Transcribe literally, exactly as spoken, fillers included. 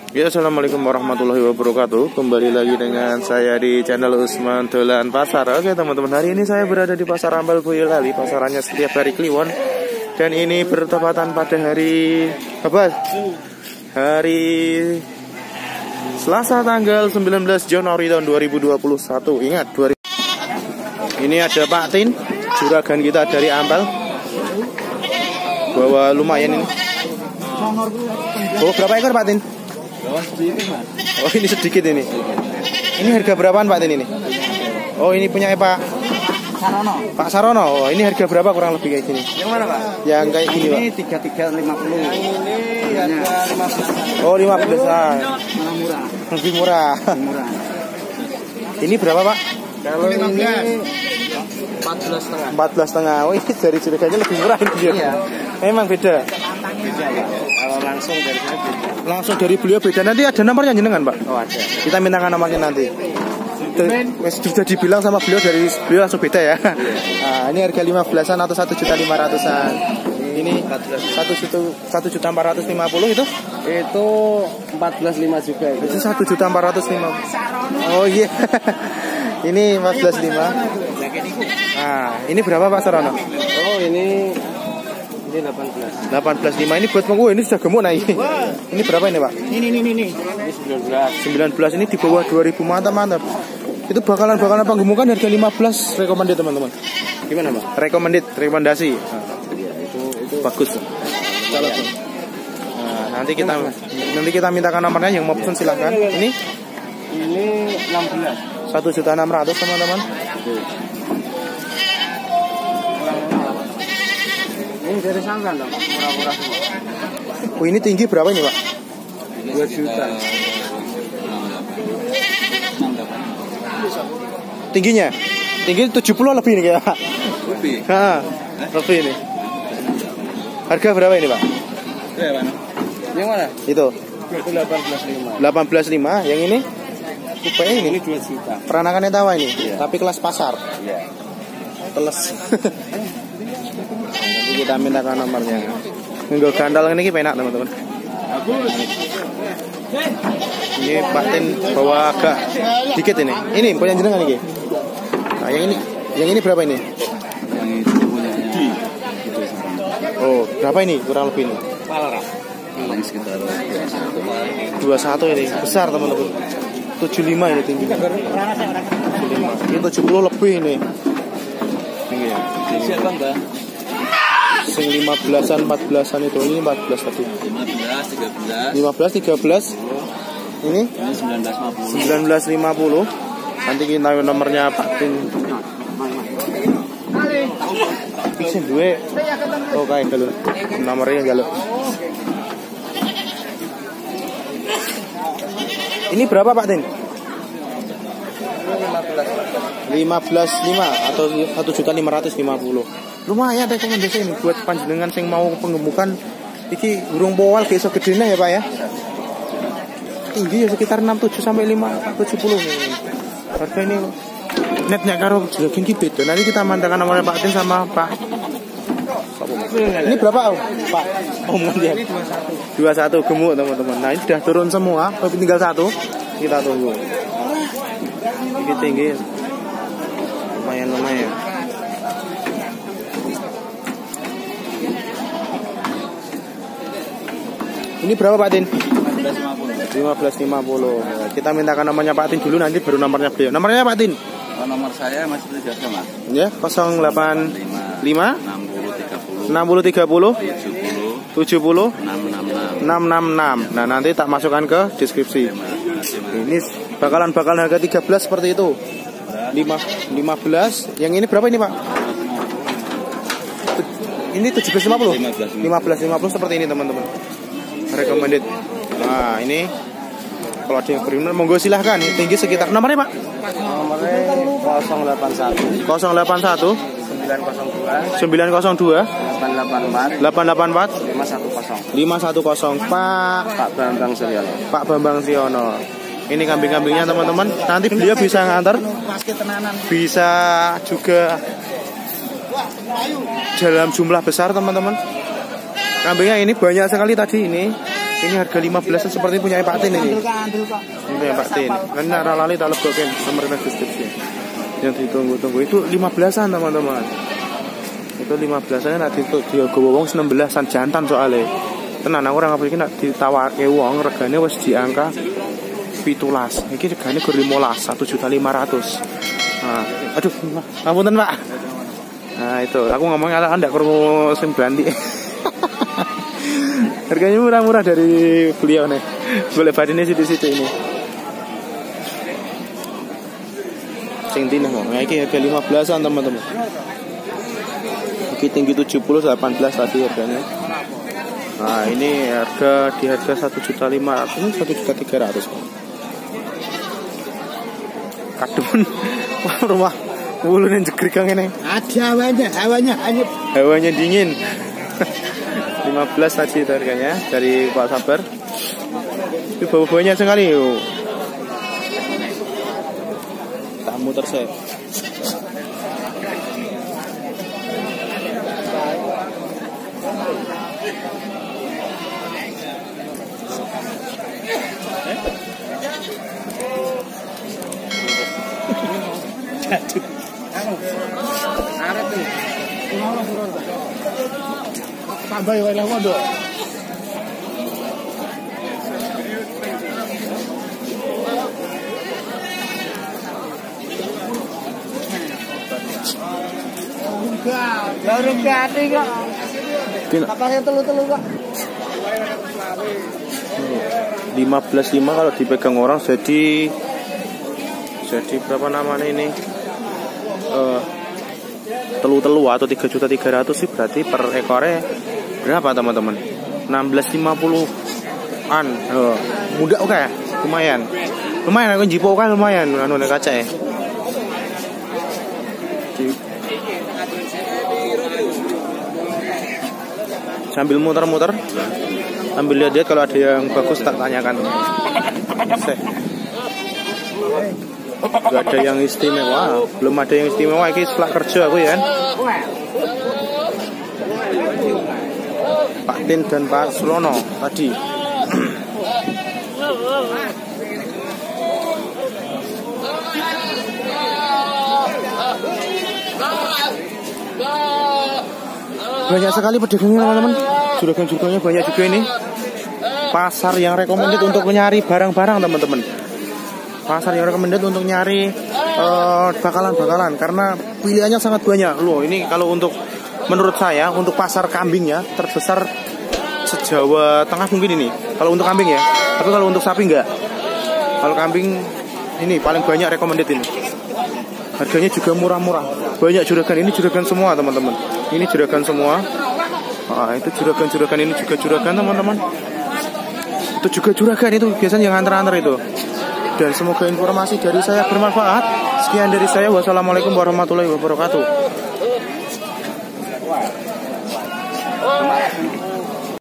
Ya, assalamualaikum warahmatullahi wabarakatuh. Kembali lagi dengan saya di channel Usman Dolan Pasar. Oke teman-teman, hari ini saya berada di Pasar Ambal Boyolali. Pasarannya setiap hari Kliwon. Dan ini bertepatan pada hari apa? Hari Selasa tanggal sembilan belas Januari tahun dua ribu dua puluh satu. Ingat, dua ribu. Ini ada Pak Tin, juragan kita dari Ambal. Bawa lumayan ini. Oh, berapa ekor Pak Tin? Oh, ini sedikit ini. Ini harga berapaan Pak Tin ini? Oh, ini punya Pak Sarono. Pak Sarono. Oh, ini harga berapa kurang lebih kayak gini? Yang mana Pak? Yang kayak gini Pak. Ini tiga tiga lima puluh. Ini harga lima belas. Oh, lima belas. Malah murah. Lebih murah. Lebih murah. Ini berapa Pak? Kalau ini empat belas setengah. empat belas setengah. Oh, ini dari juragannya lebih murah ini dia. Iya. Memang beda. Beda Pak. Kalau langsung dari saya beda. Langsung dari beliau beda. Nanti ada nomornya jenengan Pak? Oh, ada. Kita mintakan nomornya nanti. Sudah dibilang sama beliau, dari beliau langsung beda ya. Nah, ini harga lima belasan atau satu juta lima ratusan. Ini satu juta satu juta empat ratus lima puluh itu? Itu empat belas lima juga itu. Itu satu juta empat ratus lima. Oh iya. Ini empat belas lima. Nah, ini berapa Pak Sarono? Oh, ini ini delapan belas. delapan belas lima ini buat monggo, ini sudah gemuk nah ini. Ini berapa ini Pak? Ini ini ini. Ini sembilan belas. sembilan belas ini di bawah dua ribu, mantap-mantap. Itu bakalan-bakalan penggemukan harga lima belas, recommended teman-teman. Gimana Pak? Recommended, rekomendasi. Iya, itu itu Bagus. Kalau Nah, nanti kita nanti kita mintakan nomornya, yang mau pesan silahkan. Ini ini enam belas. satu juta enam ratus teman-teman. Ini dari Sangkan dong, murah-murah semua. Oh, ini tinggi berapa ini Pak? dua juta. Tingginya? Tinggi tujuh puluh lebih nih kayak. Lebih. Nah, lebih ini. Harga berapa ini Pak? Yang mana? Itu Itu delapan belas lima. delapan belas lima. Yang ini? Kupenya ini. Ini dua juta. Peranakannya tawa ini, Iya. tapi kelas pasar. Iya. Teles. Nanti kita mintakan nomornya. Nggak gandal ini penak teman-teman. Ini Pak Tin bawa agak dikit ini. Ini punya jenengan ini. Nah, yang ini, yang ini berapa ini? Yang itu punya di. Oh, berapa ini kurang lebih ini? Paling sekitar dua puluh satu. dua puluh satu ini, besar teman-teman. tujuh puluh lima ini tingginya. tujuh puluh lima. Ini tujuh puluh lebih ini. Tinggi ya. Siapa Mbak? Sing lima belasan, empat belasan itu, ini empat belas tadi. lima belas, tiga belas. lima belas, tiga belas. Ini Ini sembilan belas lima puluh. sembilan belas lima puluh. Nanti kita nomornya Pak Tin. Bisa duwe. Oh, kayak galuh. Nomornya galuh. Ini berapa Pak Tin? lima belas lima atau satu juta lima ratus lima puluh. Lumayan rekomendasi ini buat panjenengan sing mau penggemukan. Iki burung powal besok gedene ya Pak ya. Tinggi ya sekitar enam puluh tujuh sampai lima tujuh puluh. Harga ini netnya karo jaging ki beda. Nanti kita mantakan nomornya Pak Tin sama Pak. Ini berapa Pak? Om dia. dua puluh satu gemuk teman-teman. Nah, ini sudah turun semua, tapi tinggal satu. Kita tunggu. Ini tinggi. Lumayan-lumayan. Ini berapa Pak Tin? lima belas lima puluh. Kita mintakan nomornya Pak Tin dulu, nanti baru nomornya beliau. Nomornya Pak Tin? Oh, nomor saya masih terjaga Mas. Ya, nol delapan lima enam puluh tiga puluh enam puluh tiga puluh tujuh puluh tujuh puluh enam enam enam. enam enam enam. Nah, nanti tak masukkan ke deskripsi. Ini bakalan bakalan harga tiga belas seperti itu. lima belas. Yang ini berapa ini Pak? Ini tujuh belas lima puluh. lima belas lima puluh seperti ini teman-teman. Recommended. Nah, ini kalau ada yang berimner monggo silahkan. Tinggi sekitar nomornya Pak? Nomornya nol delapan satu nol delapan satu sembilan nol dua sembilan nol dua delapan delapan empat delapan delapan empat lima satu nol. lima satu nol. Pak Pak Bambang Suryono. Pak Bambang Siono. Ini kambing-kambingnya teman-teman. Nanti beliau bisa ngantar, bisa juga dalam jumlah besar teman-teman. Kambingnya ini banyak sekali tadi ini. Ini harga lima belasan seperti punya Pak Tin ini. Ini punya Pak Tin. Kan arah lali tak legokin nomor deskripsi. Yang ditunggu-tunggu itu lima belasan teman-teman. Itu lima belasannya nanti tuh dia gowo wong enam belasan jantan soalnya. Tenan aku ora ngapik nak ditawake wong regane wis di angka pitulas. Iki regane gur lima belas satu juta lima ratus. Nah, aduh, ngapunten Pak. Nah itu, aku ngomongnya anda kurang sing ganti. Harganya murah-murah dari beliau nih. Boleh badannya situ-situ ini. Sing tinggi mau, ini harga lima belasan teman-teman. Ini tinggi tujuh puluh delapan belas tadi harganya. Nah ini harga di harga satu juta lima ratus, ini satu juta tiga ratus. Kadun rumah ulunin jegrik kang ini. Ada hawanya, hawanya hanyut. Hawanya dingin. lima belas tadi harganya dari Pak Sabar. Itu bau-baunya sekali yuk. Tak muter saya. Aduh. Arep nih. Kumaha suruh. Tambah wae lah wondo. Baru gati kok. Kapasnya telu-telu kok. lima belas lima kalau dipegang orang jadi jadi berapa namanya ini? Uh, telu-telu atau tiga juta tiga ratus sih berarti per ekornya berapa teman-teman? enam belas lima puluh an. Oh, mudah oke okay, ya? Lumayan. Lumayan aku jipo kan lumayan anu nek kaca ya. Sambil muter-muter sambil lihat-lihat kalau ada yang bagus tak tanyakan. Gak ada yang istimewa, belum ada yang istimewa. Ini setelah kerja aku ya kan. Pak Tin dan Pak Sulono tadi. Banyak sekali pedagangnya teman-teman. Juragan-juragannya banyak juga ini. Pasar yang recommended untuk mencari barang-barang teman-teman. Pasar yang recommended untuk nyari bakalan-bakalan uh, karena pilihannya sangat banyak loh. Ini kalau untuk menurut saya untuk pasar kambing ya terbesar se-Jawa Tengah mungkin ini. Kalau untuk kambing ya, tapi kalau untuk sapi enggak. Kalau kambing ini paling banyak recommended ini. Harganya juga murah-murah. Banyak juragan, ini juragan semua teman-teman. Ini juragan semua. Ah, itu juragan-juragan, ini juga juragan teman-teman. Itu juga juragan itu biasanya yang antar-antar itu. Dan semoga informasi dari saya bermanfaat. Sekian dari saya. Wassalamualaikum warahmatullahi wabarakatuh.